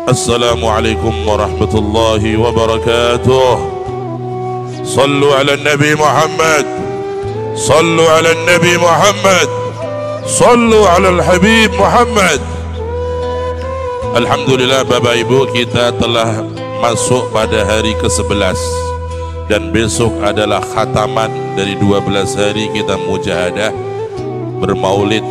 Assalamualaikum warahmatullahi wabarakatuh. Sallu ala Nabi Muhammad, sallu ala Nabi Muhammad, sallu ala Al-Habib Muhammad. Alhamdulillah Bapak Ibu, kita telah masuk pada hari ke-11 dan besok adalah khataman dari 12 hari kita mujahadah bermaulid,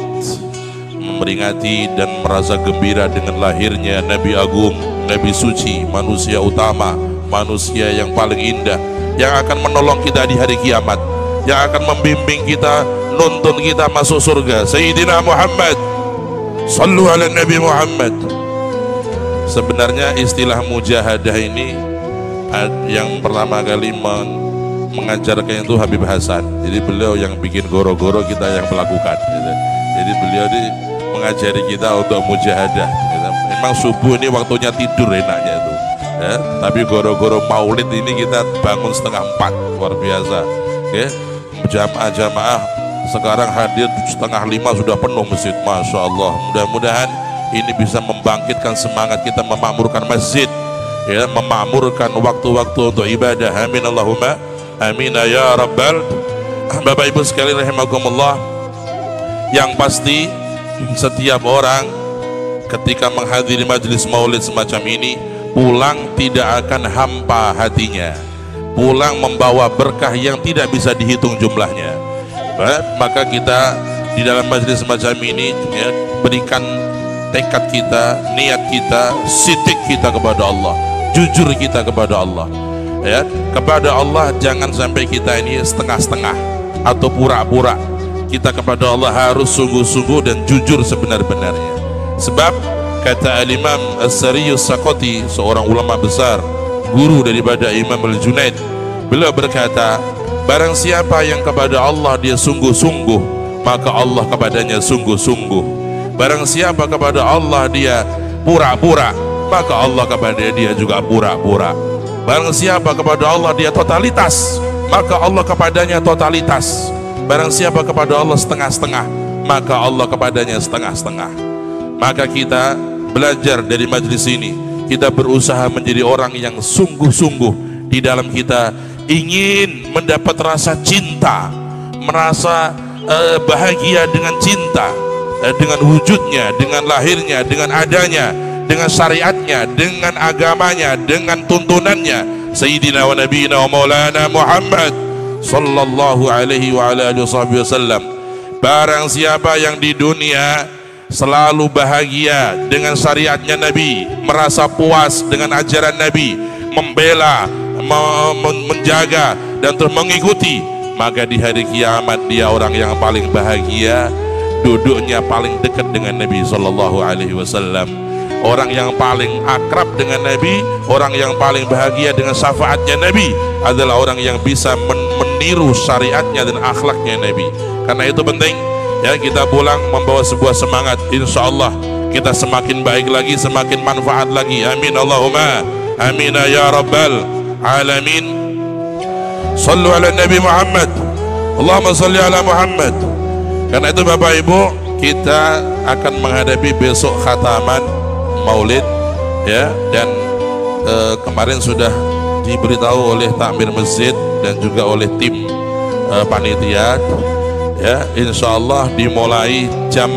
memperingati dan merasa gembira dengan lahirnya Nabi Agung, Nabi Suci, manusia utama, manusia yang paling indah, yang akan menolong kita di hari kiamat, yang akan membimbing kita, nuntun kita masuk surga, Sayyidina Muhammad. Sallu ala Nabi Muhammad. Sebenarnya istilah mujahadah ini yang pertama kali mengajarkan itu Habib Hasan. Jadi beliau yang bikin goro-goro, kita yang melakukan gitu. Jadi beliau ini mengajari kita untuk mujahadah gitu. Memang subuh ini waktunya tidur enaknya itu ya. Tapi goro-goro maulid ini kita bangun 4:30, luar biasa ya. Jamaah-jamaah sekarang hadir 4:30 sudah penuh masjid, Masya Allah. Mudah-mudahan ini bisa membangkitkan semangat kita memakmurkan masjid ya, memakmurkan waktu-waktu untuk ibadah. Amin Allahumma amin ya rabbal. Bapak Ibu sekalian rahimakumullah, yang pasti setiap orang ketika menghadiri majelis maulid semacam ini pulang tidak akan hampa hatinya, pulang membawa berkah yang tidak bisa dihitung jumlahnya. Maka kita di dalam majelis semacam ini ya, berikan tekad kita, niat kita, sidik kita kepada Allah, jujur kita kepada Allah ya, kepada Allah. Jangan sampai kita ini setengah-setengah atau pura-pura. Kita kepada Allah harus sungguh-sungguh dan jujur sebenar-benarnya. Sebab kata Al-Imam As-Sariyus Saqati, seorang ulama besar, guru daripada Imam Al-Junaid, beliau berkata, barang siapa yang kepada Allah dia sungguh-sungguh, maka Allah kepadanya sungguh-sungguh. Barang siapa kepada Allah dia pura-pura, maka Allah kepada dia juga pura-pura. Barang siapa kepada Allah dia totalitas, maka Allah kepadanya totalitas. Barang siapa kepada Allah setengah-setengah, maka Allah kepadanya setengah-setengah. Maka kita belajar dari majelis ini, kita berusaha menjadi orang yang sungguh-sungguh di dalam kita ingin mendapat rasa cinta, merasa bahagia dengan cinta, dengan wujudnya, dengan lahirnya, dengan adanya, dengan syariatnya, dengan agamanya, dengan tuntunannya, Sayyidina wa Nabiyina wa Maulana Muhammad sallallahu alaihi wa ala alihi wasallam. Barang siapa yang di dunia selalu bahagia dengan syariatnya Nabi, merasa puas dengan ajaran Nabi, membela, menjaga dan terus mengikuti, maka di hari kiamat dia orang yang paling bahagia, duduknya paling dekat dengan Nabi sallallahu alaihi wasallam. Orang yang paling akrab dengan Nabi, orang yang paling bahagia dengan syafaatnya Nabi adalah orang yang bisa meniru syariatnya dan akhlaknya Nabi. Karena itu penting ya, kita pulang membawa sebuah semangat. Insya Allah kita semakin baik lagi, semakin manfaat lagi. Amin Allahumma amin ya rabbal alamin. Sallu ala Nabi Muhammad, Allahumma salli ala Muhammad. Karena itu Bapak Ibu, kita akan menghadapi besok khataman maulid ya, dan kemarin sudah diberitahu oleh takmir masjid dan juga oleh tim panitia ya, insya Allah dimulai jam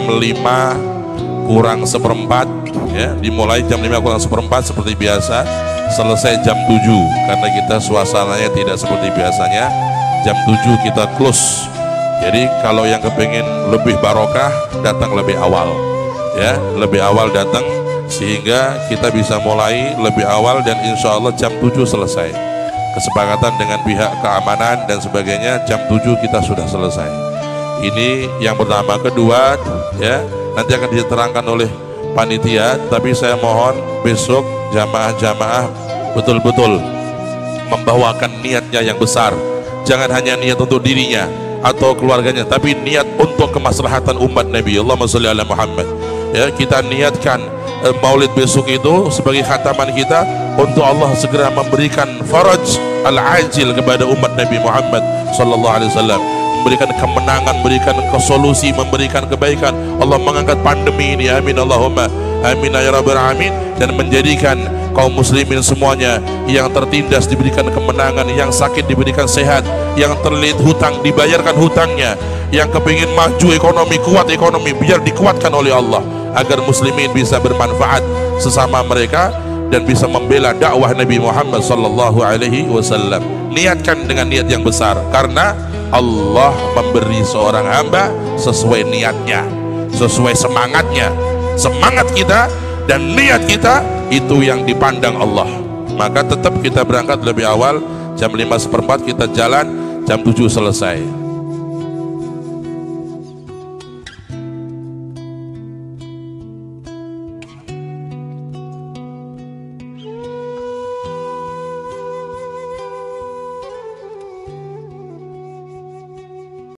5 kurang seperempat ya, dimulai jam 5 kurang seperempat seperti biasa, selesai jam 7 karena kita suasananya tidak seperti biasanya. Jam 7 kita close. Jadi kalau yang kepengen lebih barokah, datang lebih awal ya, lebih awal datang sehingga kita bisa mulai lebih awal dan insya Allah jam 7 selesai. Kesepakatan dengan pihak keamanan dan sebagainya, jam 7 kita sudah selesai. Ini yang pertama. Kedua ya, nanti akan diterangkan oleh panitia, tapi saya mohon besok jamaah-jamaah betul-betul membawakan niatnya yang besar. Jangan hanya niat untuk dirinya atau keluarganya, tapi niat untuk kemaslahatan umat Nabi. Allahumma sholli ala Muhammad ya, kita niatkan maulid besok itu sebagai khataman kita untuk Allah segera memberikan faraj al-ajil kepada umat Nabi Muhammad sallallahu alaihi wasallam, memberikan kemenangan, memberikan solusi, memberikan kebaikan. Allah mengangkat pandemi ini, amin Allahumma amin ya rabbal alamin, dan menjadikan kaum muslimin semuanya yang tertindas diberikan kemenangan, yang sakit diberikan sehat, yang terlilit hutang dibayarkan hutangnya, yang kepingin maju ekonomi, kuat ekonomi, biar dikuatkan oleh Allah, agar muslimin bisa bermanfaat sesama mereka dan bisa membela dakwah Nabi Muhammad sallallahu alaihi wasallam. Niatkan dengan niat yang besar, karena Allah memberi seorang hamba sesuai niatnya, sesuai semangatnya. Semangat kita dan niat kita itu yang dipandang Allah. Maka tetap kita berangkat lebih awal, jam 5:15 kita jalan, jam 7 selesai.